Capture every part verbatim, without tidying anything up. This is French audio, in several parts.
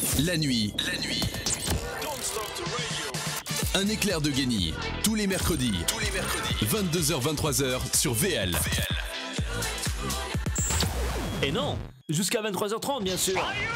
La nuit. La nuit. Un éclair de génie. Tous les mercredis. Tous les mercredis. vingt-deux heures vingt-trois heures sur V L. V L. Et non, jusqu'à vingt-trois heures trente bien sûr.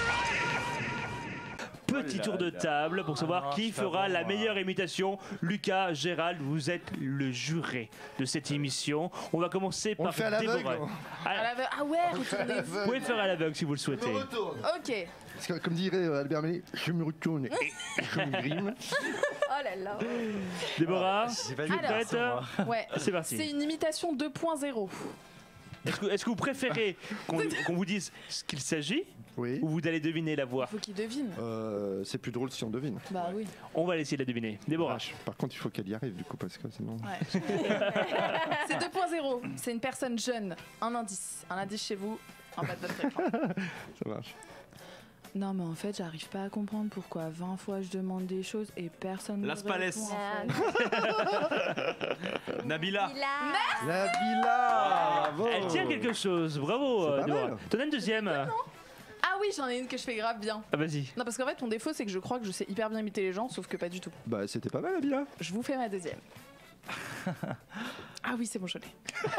Petit tour de table pour savoir qui fera la meilleure imitation. Lucas, Gérald, vous êtes le juré de cette émission. On va commencer par Déborah. Ah ouais, retournez. Vous pouvez faire à l'aveugle si vous le souhaitez. Ok. Parce que, comme dirait Albert Mélé, je me retourne et je me grime. Oh là là. Déborah, c'est pas tu es prête? Ouais. C'est parti. C'est une imitation deux point zéro. Est-ce que, est-ce que vous préférez qu'on qu'on vous dise ce qu'il s'agit Oui. ou vous allez deviner la voix? Il faut qu'il devine. Euh, c'est plus drôle si on devine. Bah oui. On va essayer de la deviner. Déborah. Ah, par contre, il faut qu'elle y arrive du coup parce que sinon. Ouais. C'est deux point zéro. C'est une personne jeune. Un indice. Un indice chez vous. En bas de votre écran. Ça marche. Non mais en fait j'arrive pas à comprendre pourquoi vingt fois je demande des choses et personne ne Las me Palais. répond, en fait. Nabila. La villa. Bravo. Elle tient quelque chose. Bravo, C'est euh, pas Déborah. mal. T'en as une deuxième? Ah oui j'en ai une que je fais grave bien. Ah, vas-y. Non parce qu'en fait mon défaut c'est que je crois que je sais hyper bien imiter les gens sauf que pas du tout. Bah, c'était pas mal la villa. Je vous fais ma deuxième. Ah oui c'est bon je l'ai. Faut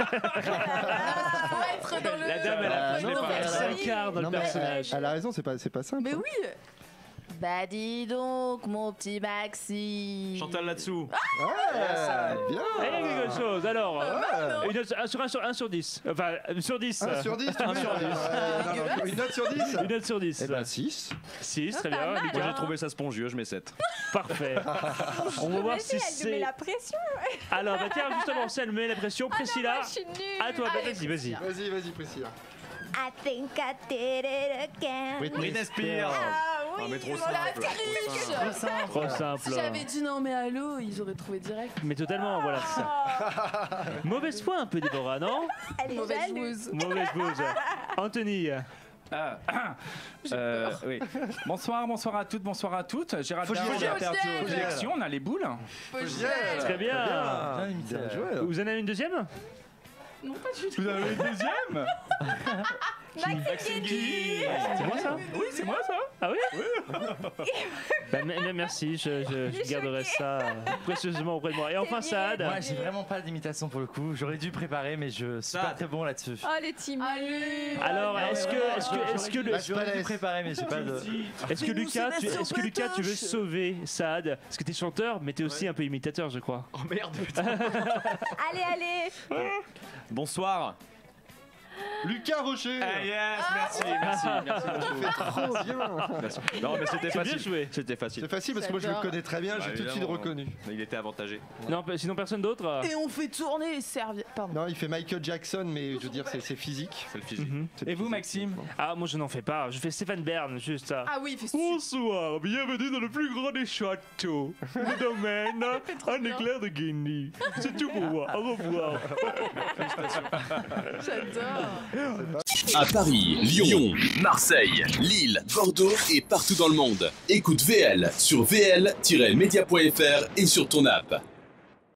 être dans le... La dame, elle a, Euh, je l'ai non, pas, mais elle si. s'incarne dans Non, le mais personnage. Elle a raison, c'est pas, c'est pas simple. Mais hein. oui. Bah dis donc mon petit Maxi. Chantal là-dessous. Ouais, bien. Il y a quelque chose. Alors, Ouais. une note, un sur un sur un sur dix. Enfin, sur dix. un sur dix, tu Un veux sur dire, dix. euh, non, non, Une note sur dix. Une note sur dix. Eh ben six. six, très pas bien. mal, Lucas, Moi j'ai trouvé ça spongieux, je mets sept. parfait. On va voir si Elle me met c'est. la pression. Alors, bah tiens, justement, ça elle met la pression. Priscilla, Moi, je suis nulle. à toi. Bah, Allez, vas-y, vas-y. Vas-y, vas-y, Priscilla. I think I did it again. Britney Spears. Ah oui, Non mais trop voilà, simple. triche. Trop simple. Trop simple. Si j'avais dit non mais allô, ils auraient trouvé direct. Mais totalement, voilà, c'est ça. Mauvaise foi un peu, Déborah, non? Elle est Mauvaise jalouse. joueuse. Mauvaise pause. Anthony. Ah, euh, oui. Bonsoir, bonsoir à toutes, bonsoir à toutes. Gérald Faut Darmon, que je on a dise. perdu Faut que aux je dise. élections, on a les boules. Très bien. Bien, bien joué. Vous en avez une deuxième? Non pas du tout. Vous avez une deuxième? Maxime Guy. C'est moi ça? Oui, c'est moi ça. Ah oui? Bah, m- m- merci, je, je- je garderai ça euh, précieusement auprès de moi. Et enfin, bien. Saad. Moi, j'ai vraiment pas d'imitation pour le coup. J'aurais dû préparer, mais je suis Ça. pas très bon là-dessus. Oh les teams. Allez. Alors, est-ce que, est-ce que, est-ce que, le- J'aurais dû préparer, mais j'ai pas de. est-ce que Lucas, tu, est-ce que Lucas, tu veux sauver Saad? Parce que t'es chanteur, mais t'es aussi un peu imitateur, je crois. Oh merde, putain. Allez, allez. Bonsoir. Lucas Rocher. Ah, yes, merci, merci, merci. Trop bien. Merci. Non mais c'était C'est bien facile. joué. C'était facile. C'est facile parce que moi je le J'adore. connais très bien, Bah, j'ai tout de suite évidemment. reconnu. Mais il était avantagé. Non, p- sinon personne d'autre. Et on fait tourner les serviettes. Pardon. Non, il fait Michael Jackson, mais je veux dire, c'est c'est physique. C'est le physique. Mhm. C'est Et vous, physique. Maxime? Ah, moi je n'en fais pas. Je fais Stéphane Bern, juste ça. Ah oui il fait super. Bonsoir, bienvenue dans le plus grand des châteaux. Le domaine, un bien. éclair de génie. C'est tout pour moi. Au revoir. J'adore. À Paris, Lyon, Marseille, Lille, Bordeaux et partout dans le monde. Écoute V L sur v l tiret media point f r et sur ton app.